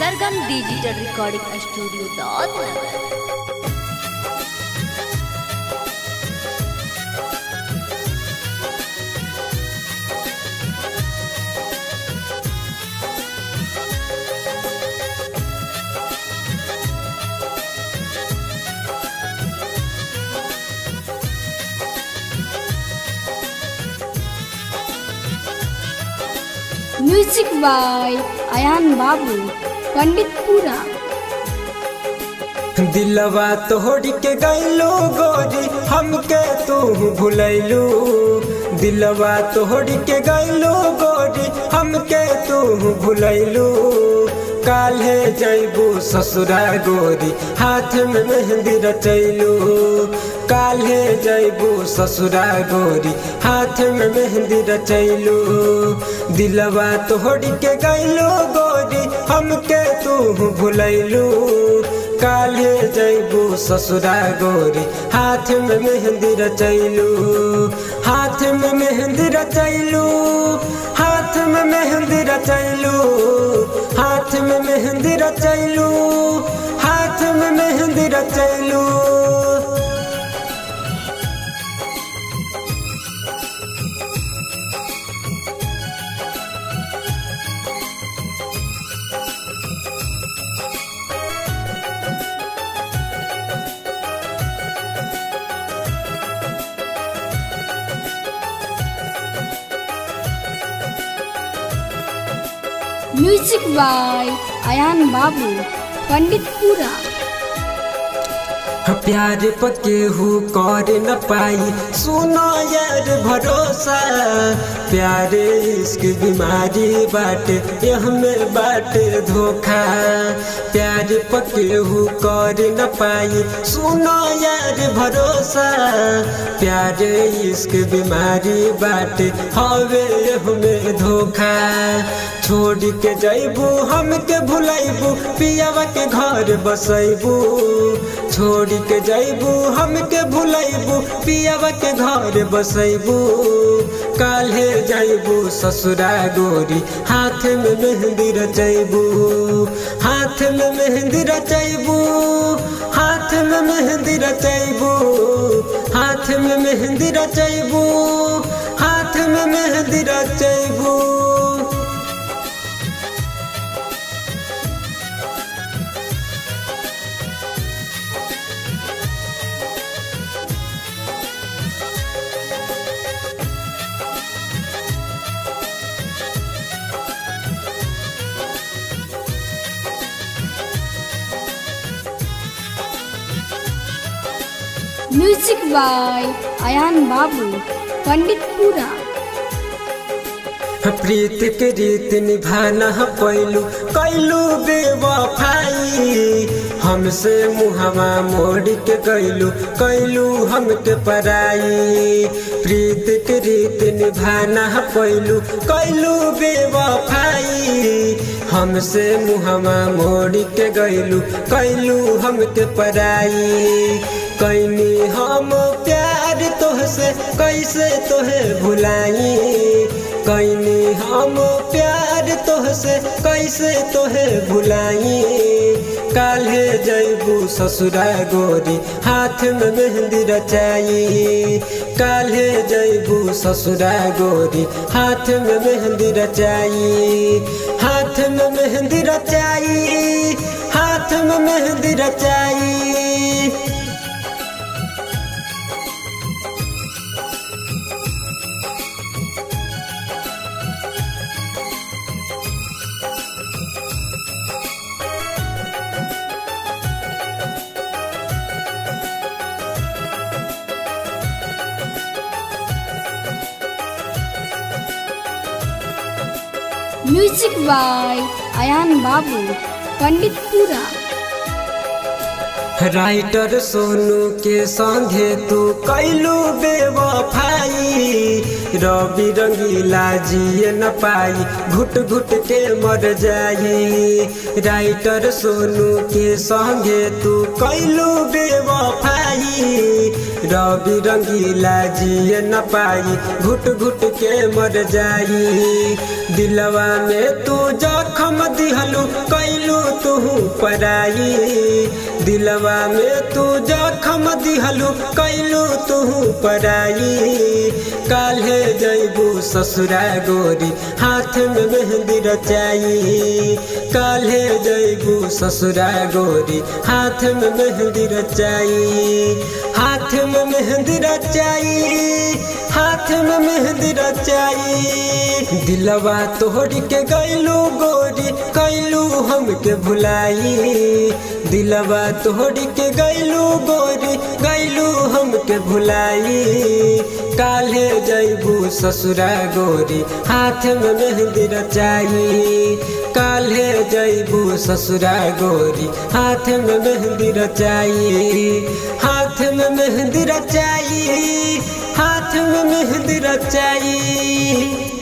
Sargam digital recording studio Daulatnagar. Music by Ayan Babu Panditpura. दिलवा तोड़ के गैलू गोरी हमके तू भुलैलू, दिलवा तोड़ के गैलू गोरी हमके तू भुलैलू। काल्हे जैबू ससुरा गोरी हाथ में मेहंदी रचैलू, काल्हे जैबू ससुरा गोरी हाथ में मेहंदी रचैलू। दिलवा तोड़ के गैलू गोरी हमके तू भुलैलू, काल्हे जैबू ससुरा गोरी हाथ में मेहंदी रचैलू, हाथ में मेहंदी रचैलू, हाथ में मेहंदी रचैलू, हाथ में मेहंदी रचैलू, हाथ में मेहंदी रचैलू। Music by Ayan Babu Panditpura. प्यार पके हु कर न पाई सुनो यार भरोसा, प्यार इश्क बीमारी बाटे यह में बाटे धोखा। प्यार पके हु कर न पाई सुनो यार भरोसा, प्यार इश्क बीमारी बाटे हवे यह में धोखा। छोड़ के जैबू हमके भुलैबू पियावा के घर बसैबू, छोड़ के जैबू हमके भुलैबू पियावा के घर बसैबू। काल्हे जैबू ससुरा गोरी हाथ में मेहंदी रचैबू, हाथ में मेहंदी रचैबू, हाथ में मेहंदी रचैबू, हाथ में मेहंदी रचैबू, हाथ में मेहंदी रचैबू। Music by Ayan Babu Panditpura. प्रीत के रीत निभाना पैलू कैलू बेवफाई, हमसे मुहवा मोड़ के गैलू कैलू हमके पराई। प्रीत के रीत निभाना पैलू कैलू बेवफाई, हमसे मुहवा मोड़ के गैलू कैलू हमके पराई। कैनी हम प्यार तोहसे कैसे तोहे भुलाई, कैनी हम प्यार तोहसे कैसे तोहे भुलाई। काल्हे जैबू ससुरा गोरी हाथ में मेहंदी रचाई, काल्हे जैबू ससुरा गोरी हाथ में मेहंदी रचाई, हाथ में मेहंदी रचाई, हाथ में मेहंदी रचाई। Music by Ayan Babu Panditpura. Writer Sonu के संगे तू कैलू बेवफाई, रवि रंगीला जिए न पाई घुट घुट के मर जाई। राइटर सोनू के संगे तू कैलू बेवफाई रवि रंगीला जिए न पाई घुट घुट के मर जाई। दिलवा में तू जखम दिहलू कैलू तू पराई दिलवा में तू जखम दिहलू कैलू तू पराई। काल्हे जैबू ससुरा गोरी हाथ में मेहंदी रचाई काल्हे जैबू ससुरा गोरी हाथ में मेहंदी रचाई हाथ में मेहंदी रचाई हाथ में मेहंदी रचाई। दिलवा तोड़ के गैलू गोरी कैलू हमके भुलाई दिलवा तोड़ के गैलू गोरी गैलू हमके भुलाई। काल्हे जैबू ससुरा गोरी हाथ में मेहंदी रचाई काल्हे जैबू ससुरा गोरी हाथ में मेहंदी रचाई हाथ में मेहंदी रचाई हाथ में मेहंदी रचाई।